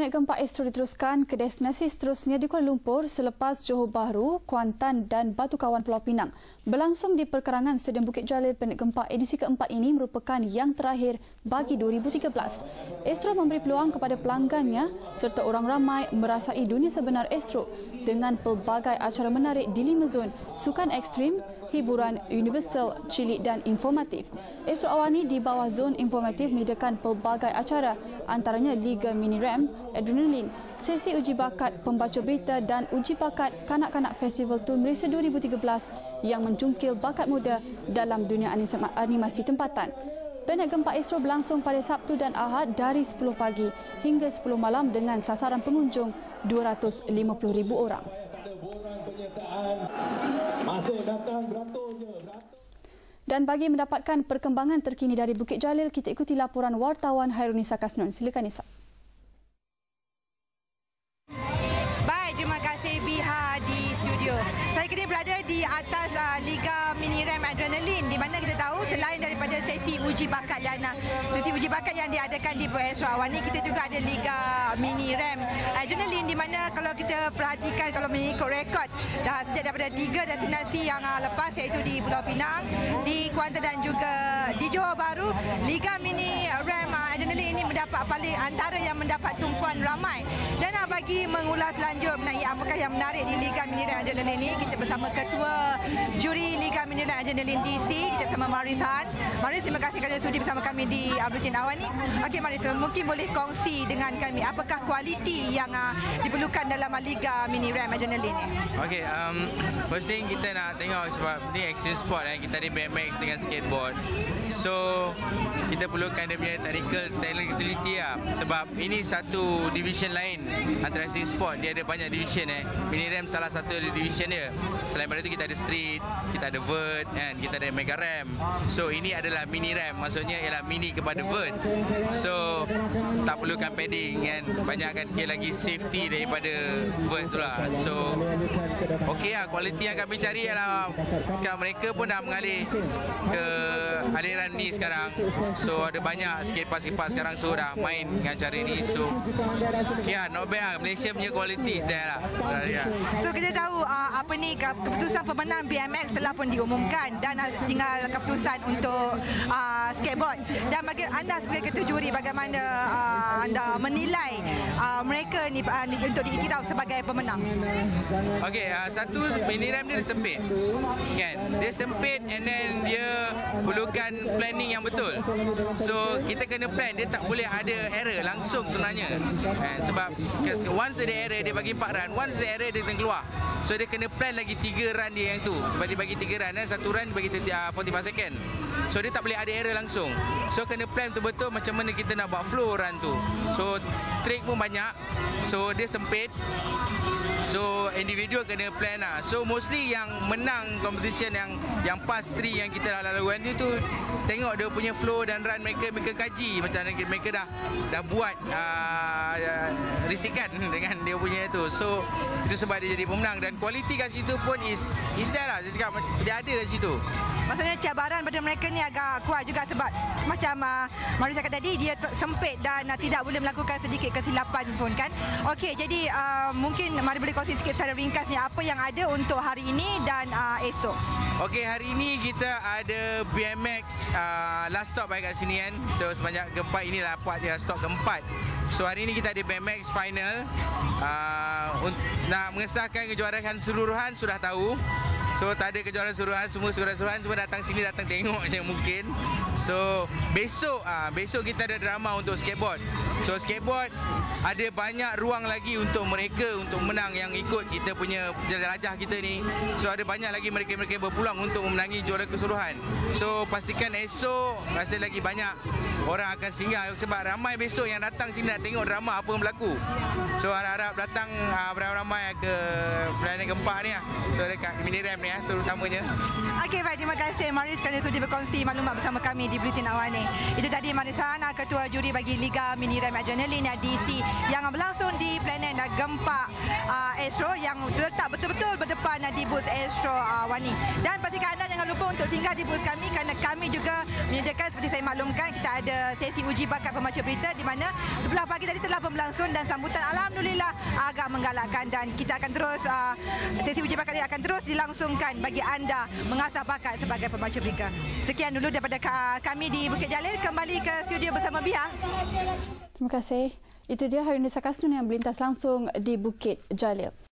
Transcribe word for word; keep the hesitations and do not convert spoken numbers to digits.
Planet Gempa Astro diteruskan ke destinasi seterusnya di Kuala Lumpur selepas Johor Bahru, Kuantan dan Batu Kawan Pulau Pinang. Berlangsung di perkarangan Stadium Bukit Jalil, Planet Gempa edisi keempat ini merupakan yang terakhir bagi dua ribu tiga belas. Astro memberi peluang kepada pelanggannya serta orang ramai merasai dunia sebenar Astro dengan pelbagai acara menarik di lima zon, sukan ekstrim, hiburan, universal, cilik dan informatif. Astro Awani di bawah zon informatif menyediakan pelbagai acara, antaranya Liga Mini RAM, Adrenaline, sesi uji bakat pembaca berita dan uji bakat kanak-kanak Festival Tun Malaysia dua ribu tiga belas yang menjungkil bakat muda dalam dunia animasi tempatan. Planet Gempa Astro berlangsung pada Sabtu dan Ahad dari sepuluh pagi hingga sepuluh malam dengan sasaran pengunjung dua ratus lima puluh ribu orang. Dan bagi mendapatkan perkembangan terkini dari Bukit Jalil, kita ikuti laporan wartawan Hairunisa Kasnun. Silakan Nisa. Baik, terima kasih Biha di studio. Saya kini berada di atas uh, Liga Mini RAM Adrenaline, di mana kita tahu selain daripada sesi uji bakat dan uh, sesi uji bakat yang diadakan di Astro Awani, kita juga ada Liga Mini RAM Adrenaline, di mana kalau kita perhatikan, kalau mengikut rekod dah sejak daripada tiga destinasi yang uh, lepas, iaitu di Pulau Pinang, di Kuantan dan juga di Johor Bahru, Liga Mini RAM uh, Adrenaline ini mendapat paling antara yang mendapat tumpuan ramai. Dan uh, bagi mengulas lanjut mengenai apakah yang menarik di Liga Mini RAM Adrenaline ini, kita bersama Ketua Juri Liga Mini RAM Adrenaline D C, kita bersama Maris Han. Maris, terima kasih kerana sudi bersama kami di Bulletin Awani. Okey Maris, mungkin boleh kongsi dengan kami apakah kualiti yang uh, diperlukan dalam Liga Mini RAM Adrenaline ini? Okey, um, first thing kita nak tengok sebab ni extreme sport eh, kita ada B M X dengan skateboard. So, kita perlukan dia punya technical technicality lah. Sebab ini satu division lain antara extreme sport. Dia ada banyak division eh. Mini RAM salah satu division dia. Selain daripada itu kita ada street, kita ada vert and kita ada mega RAM. So ini adalah mini RAM, maksudnya ialah mini kepada vert. So tak perlukan padding kan. Banyak kan kira lagi safety daripada vert tu lah. So okey lah, kualiti yang kami cari ialah sekarang mereka pun dah mengalih ke aliran ni sekarang. So ada banyak skatepark-skatepark sekarang so dah main dengan cara ni. So okey lah, not bad lah. Malaysia punya kualiti sedang lah. So kita tahu uh, apa ni keputusan pemenang B M X telah pun diumumkan dan uh, tinggal keputusan untuk uh, skateboard. Dan bagi anda sebagai ketua juri, bagaimana uh, anda menilai uh, mereka ni uh, untuk diiktiraf sebagai pemenang? Okey, uh, satu mini RAM dia sempit. Kan? Dia sempit and then dia perlukan planning yang betul. So kita kena plan, dia tak boleh ada error langsung sebenarnya. Kan? Sebab once ada error dia bagi empat run, once ada error dia kena keluar. So dia kena plan lagi tiga run dia yang tu. Sebab dia bagi tiga run, eh? satu run bagi empat puluh lima second. So dia tak boleh ada error langsung. So kena plan betul-betul macam mana kita nak buat flow run tu. So trick pun banyak. So dia sempit. So individual kena plan lah. So mostly yang menang competition yang yang past three yang kita dah laluan ni tu, tengok dia punya flow dan run mereka, mereka kaji macam mana mereka dah dah buat uh, risikan dengan dia punya tu. So itu sebab dia jadi pemenang dan kualiti kat situ pun is is there lah. Saya cakap dia ada kat situ. Maksudnya cabaran pada mereka ni agak kuat juga sebab macam uh, Maris cakap tadi, dia sempit dan uh, tidak boleh melakukan sedikit kesilapan pun kan. Okey, jadi uh, mungkin mari boleh kongsi sikit secara ringkasnya apa yang ada untuk hari ini dan uh, esok. Okey, hari ini kita ada B M X uh, last stop kat sini kan. So sebanyak keempat, inilah part dia stop keempat. So hari ini kita ada B M X final. Uh, nak mengesahkan kejuaraan keseluruhan sudah tahu. So tak ada kejuaraan suruhan, semua suruhan-suruhan semua datang sini, datang tengok je mungkin. So besok ah besok kita ada drama untuk skateboard. So skateboard ada banyak ruang lagi untuk mereka untuk menang yang ikut kita punya jelajah kita ni. So ada banyak lagi mereka-mereka berpeluang untuk memenangi juara keseluruhan. So pastikan esok rasa lagi banyak orang akan singgah sebab ramai besok yang datang sini nak tengok drama apa yang berlaku. So harap-harap datang uh, ramai-ramai ke Planet Gempa ni lah. So dekat Mini RAM ni lah terutamanya. Okey, baik, terima kasih Maris kerana sudi berkongsi maklumat bersama kami di Bulletin Awani. Itu tadi Maris Han, Ketua Juri bagi Liga Mini RAM Adrenaline D C yang berlangsung di Planet Gempa uh, Astro yang terletak betul-betul berdepan di booth Astro Awani. Dan pastikan anda jangan lupa lupa untuk singgah di booth kami kerana kami juga menyediakan seperti saya maklumkan kita ada sesi uji bakat pembaca berita di mana sebelah pagi tadi telah berlangsung dan sambutan alhamdulillah agak menggalakkan dan kita akan terus uh, sesi uji bakat ini akan terus dilangsungkan bagi anda mengasah bakat sebagai pembaca berita. Sekian dulu daripada kami di Bukit Jalil, kembali ke studio bersama Biha. Terima kasih. Itu dia Harindra Sakasnun yang melintas langsung di Bukit Jalil.